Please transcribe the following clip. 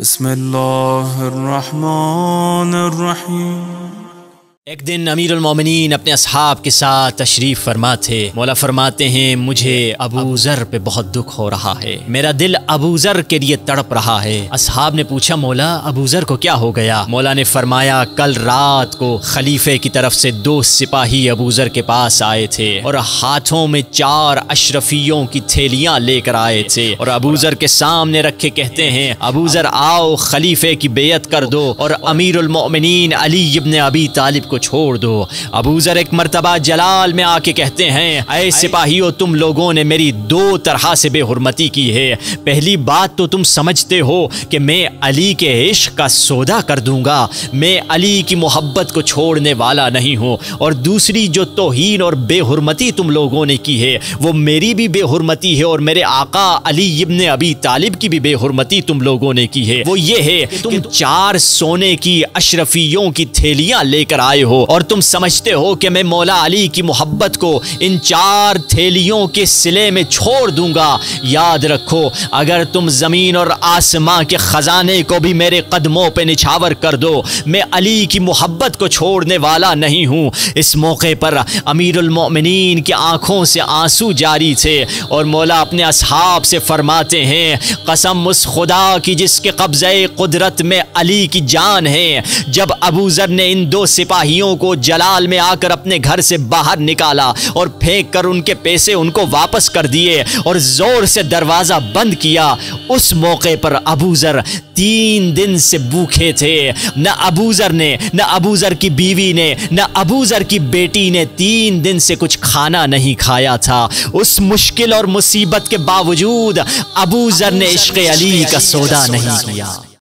बिस्मिल्लाहिर्रहमानिर्रहीम। एक दिन अमीरुल मोमिनीन अपने असहाब के साथ तशरीफ़ फरमा थे। मौला फरमाते हैं, मुझे अबू ज़र पे बहुत दुख हो रहा है, मेरा दिल अबू ज़र के लिए तड़प रहा है। असहाब ने पूछा, मौला अबू ज़र को क्या हो गया? मौला ने फरमाया, कल रात को खलीफे की तरफ से 2 सिपाही अबू ज़र के पास आए थे और हाथों में 4 अशरफियों की थैलियां लेकर आए थे और अबू ज़र के सामने रखे कहते हैं, अबू ज़र आओ, खलीफे की बेयत कर दो और अमीरुल मोमिनीन अली इब्न अबी तालिब को छोड़ दो। अबू ज़र एक मर्तबा जलाल में आके कहते हैं, ऐ सिपाहियों, तुम लोगों ने मेरी 2 तरह से बेहुरमती की है। पहली बात तो तुम समझते हो कि मैं अली के इश्क का सौदा कर दूंगा, मैं अली की मोहब्बत को छोड़ने वाला नहीं हूँ। और दूसरी जो तौहीन और बेहुरमती तुम लोगों ने की है वो मेरी भी बेहुरमती है और मेरे आका अली इब्न अबी तालिब की भी बेहुरमती तुम लोगों ने की है। वो ये है कि तुम 4 सोने की अशरफियों की थैलियां लेकर आए हो और तुम समझते हो कि मैं मौला अली की मोहब्बत को इन 4 थैलियों के सिले में छोड़ दूंगा। याद रखो, अगर तुम ज़मीन और आसमां के ख़जाने को भी मेरे कदमों पे निछावर कर दो, मैं अली की मोहब्बत को छोड़ने वाला नहीं हूँ। इस मौके पर अमीरुल मोमिनीन की आंखों से आंसू जारी थे और मौला अपने असहाब से फरमाते हैं, कसम उस खुदा की जिसके कब्ज़े कुदरत में अली की जान है, जब अबू ज़र ने इन 2 सिपाहियों को जलाल में आकर अपने घर से बाहर निकाला और फेंक कर उनके पैसे उनको वापस कर दिए और जोर से दरवाजा बंद किया, उस मौके पर अबू ज़र 3 दिन से भूखे थे। न अबू ज़र ने, न अबू ज़र की बीवी ने, न अबू ज़र की बेटी ने 3 दिन से कुछ खाना नहीं खाया था। उस मुश्किल और मुसीबत के बावजूद अबू ज़र ने इश्क़ अली का सौदा नहीं किया।